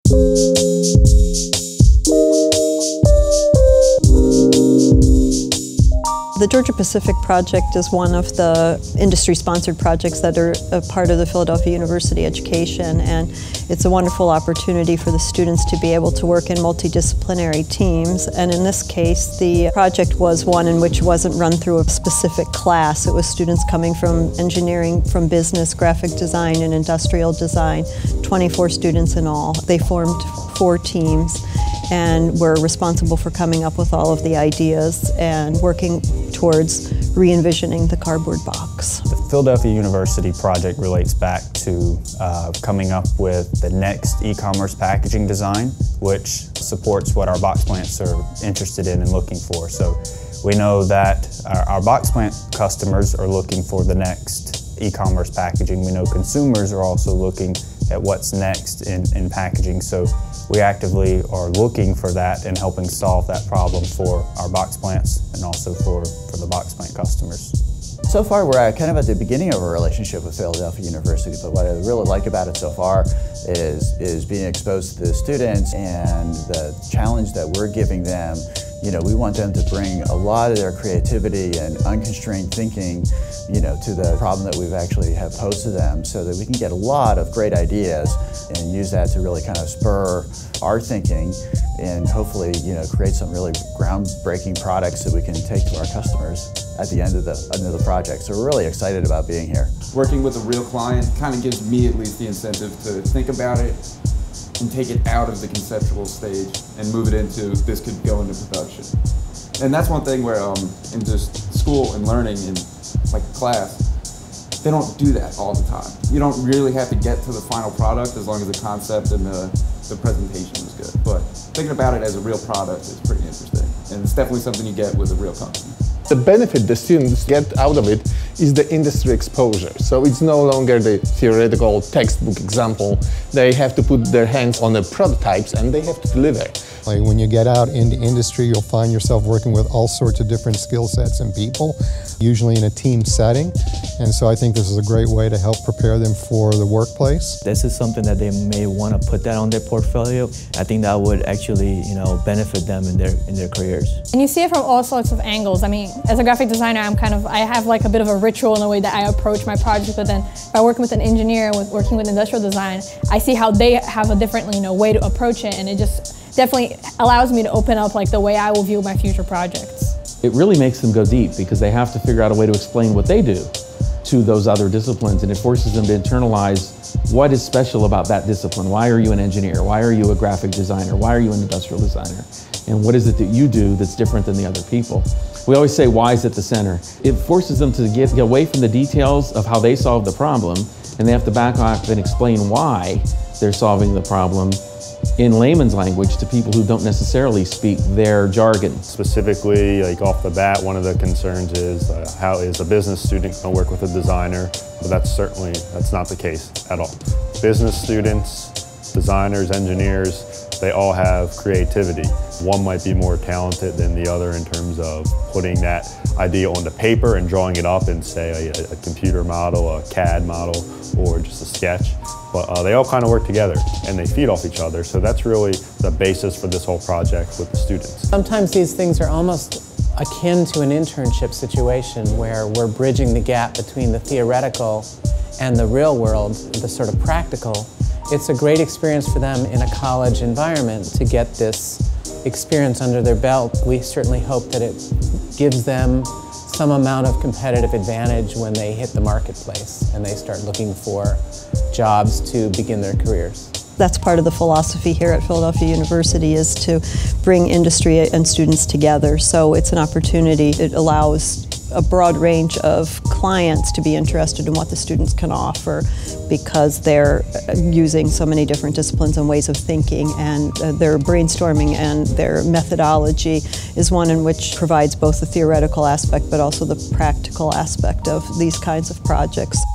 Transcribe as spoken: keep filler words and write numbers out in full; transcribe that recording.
The Georgia Pacific Project is one of the industry-sponsored projects that are a part of the Philadelphia University education, and it's a wonderful opportunity for the students to be able to work in multidisciplinary teams. And in this case, the project was one in which it wasn't run through a specific class. It was students coming from engineering, from business, graphic design, and industrial design, twenty-four students in all. They formed four teams and were responsible for coming up with all of the ideas and working towards re-envisioning the cardboard box. The Philadelphia University project relates back to uh, coming up with the next e-commerce packaging design, which supports what our box plants are interested in and looking for. So we know that our, our box plant customers are looking for the next e-commerce packaging. We know consumers are also looking at what's next in, in packaging. So we actively are looking for that and helping solve that problem for our box plants and also for, for the box plant customers. So far we're at kind of at the beginning of a relationship with Philadelphia University, but what I really like about it so far is, is being exposed to the students and the challenge that we're giving them. You know, we want them to bring a lot of their creativity and unconstrained thinking, you know, to the problem that we've actually have posed to them, so that we can get a lot of great ideas and use that to really kind of spur our thinking and hopefully, you know, create some really groundbreaking products that we can take to our customers at the end of the end of the project. So we're really excited about being here. Working with a real client kind of gives me at least the incentive to think about it and take it out of the conceptual stage and move it into this could go into production. And that's one thing where um, in just school and learning in like class, they don't do that all the time. You don't really have to get to the final product as long as the concept and the, the presentation is good. But thinking about it as a real product is pretty interesting. And it's definitely something you get with a real company. The benefit the students get out of it is the industry exposure. So it's no longer the theoretical textbook example. They have to put their hands on the prototypes and they have to deliver. Like when you get out into industry, you'll find yourself working with all sorts of different skill sets and people, usually in a team setting. And so I think this is a great way to help prepare them for the workplace. This is something that they may want to put that on their portfolio. I think that would actually, you know, benefit them in their in their careers. And you see it from all sorts of angles. I mean, as a graphic designer, I'm kind of I have like a bit of a ritual in the way that I approach my project. But then by working with an engineer, with working with industrial design, I see how they have a different, you know, way to approach it, and it just definitely allows me to open up like the way I will view my future projects. It really makes them go deep because they have to figure out a way to explain what they do to those other disciplines, and it forces them to internalize what is special about that discipline. Why are you an engineer? Why are you a graphic designer? Why are you an industrial designer? And what is it that you do that's different than the other people? We always say why is at the center. It forces them to get, get away from the details of how they solve the problem, and they have to back off and explain why they're solving the problem in layman's language to people who don't necessarily speak their jargon. Specifically, like off the bat, one of the concerns is uh, how is a business student going to work with a designer, but that's certainly, that's not the case at all. Business students, designers, engineers, they all have creativity. One might be more talented than the other in terms of putting that idea onto paper and drawing it up in, say, a, a computer model, a C A D model, or just a sketch. But uh, they all kind of work together and they feed off each other. So that's really the basis for this whole project with the students. Sometimes these things are almost akin to an internship situation where we're bridging the gap between the theoretical and the real world, the sort of practical. It's a great experience for them in a college environment to get this experience under their belt. We certainly hope that it gives them some amount of competitive advantage when they hit the marketplace and they start looking for jobs to begin their careers. That's part of the philosophy here at Philadelphia University, is to bring industry and students together. So it's an opportunity. It allows a broad range of clients to be interested in what the students can offer because they're using so many different disciplines and ways of thinking, and their brainstorming and their methodology is one in which provides both the theoretical aspect but also the practical aspect of these kinds of projects.